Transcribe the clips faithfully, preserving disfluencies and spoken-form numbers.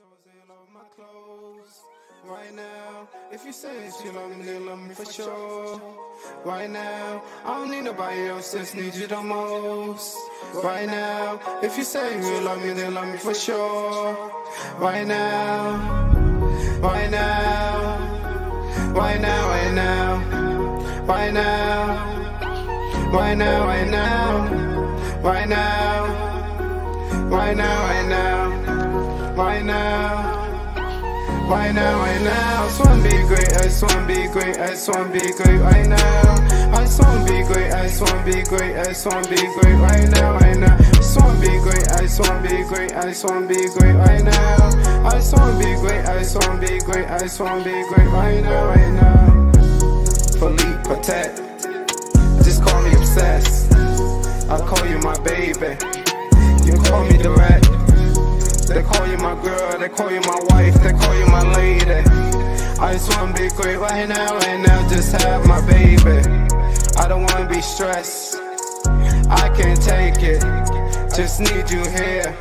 sure say you love my clothes. Right now, if you say that you love me, then love me for sure. Right now, I don't need nobody else, just need you the most. Right now, if you say you love me, then love me for sure. Right now, right now, right now, right now, right now, right now, right now, right now, right now, right now, right now. Right now, right now, I just wanna be great, I just wanna be great, I just wanna be great right now. I just wanna be great, I just wanna be great, I just wanna be great right now, right now. I just wanna be great, I just wanna be great, I just wanna be great right now. I just wanna be great, I just wanna be great, I just wanna be great right now, right now. Philippe Patek, just call me obsessed. I call you my baby, you call me direct. They call you my girl, they call you my wife, they call you my lady. I just wanna be great right now, right now, just have my baby. I don't wanna be stressed, I can't take it, just need you here.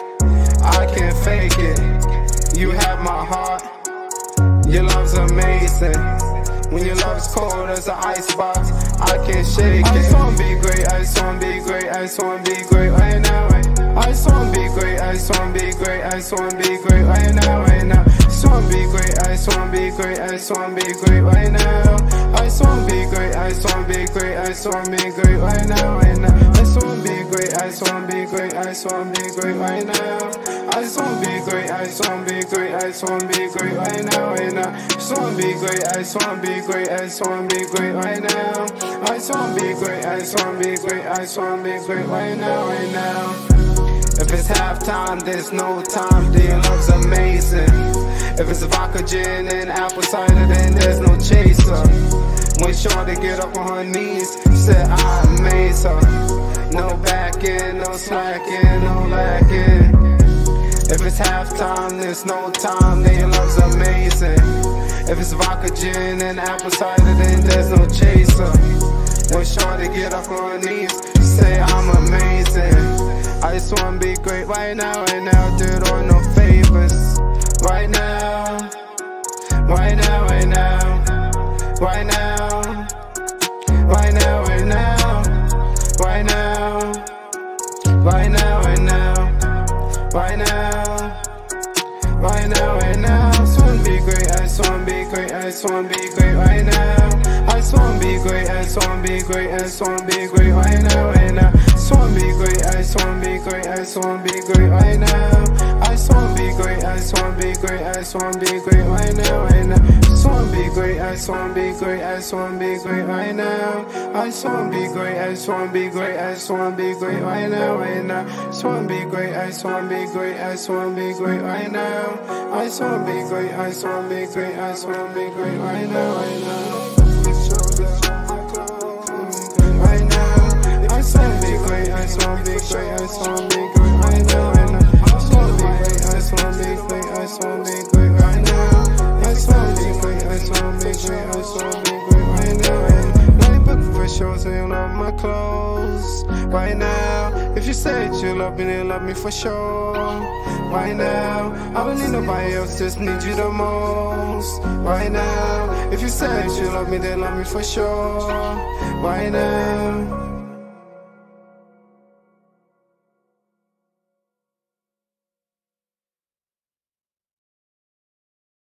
I can't fake it, you have my heart, your love's amazing. When your love's cold as an icebox, I can't shake it. I just wanna be great, I just wanna be great, I just wanna be great right now, right now. I just wanna be great, I just wanna be great, I just wanna be great right now, right now. I just wanna be great, I just wanna be great, I just wanna be great right now. I just wanna be great, I just wanna be great, I just wanna be great right now, right now. I just wanna be great, I just wanna be great, I just wanna be great right now. I just wanna be great, I just wanna be great, I just wanna be great right now, right now. I just wanna be great, I just wanna be great, I just wanna be great right now. I just wanna be great, I just wanna be great, I just wanna be great right now, right now. If it's halftime, there's no time, then your love's amazing. If it's vodka, gin, and apple cider, then there's no chaser. When shorty get up on her knees, said I amaze her. No backing, no slacking, no lacking. If it's halftime, there's no time, then your love's amazing. If it's vodka, gin, and apple cider, then there's no chaser. When shorty get up on her knees, say I'm amazing. I just wanna be great right now, right now, do it on no favors. Right now, right now, right now, right now, right now, right now, right now, right now, right now, right now, right now, right now. I just wanna be great, I just wanna be great, I just wanna be great right now. I just wanna be great, I just wanna be great, I just wanna be great right now, right now. I just wanna be great, I just wanna be great, I just wanna be great right now. I just wanna be great, I just wanna be great, I just wanna be great right now, right now. I just wanna be great, I just wanna be great, I just wanna be great right now. I just wanna be great, I just wanna be great, I just wanna be great right now, right now. I just wanna be great, I just wanna be great, I just wanna be great right now. I just wanna be great, I just wanna be great, I just wanna be great right now, right now. Right now, I just wanna be great, I just wanna be great, I just wanna be great right now, right now. I just wanna be great, I just wanna be great, I just wanna be great right now. I just wanna be great, I just wanna be great, I just wanna be great right now, right now. Now you looking for sure, so you love my clothes. Right now, if you say that you love me, then love me for sure. Right now, I don't need nobody else, just need you the most. Right now, if you say that you love me, then love me for sure. Right now.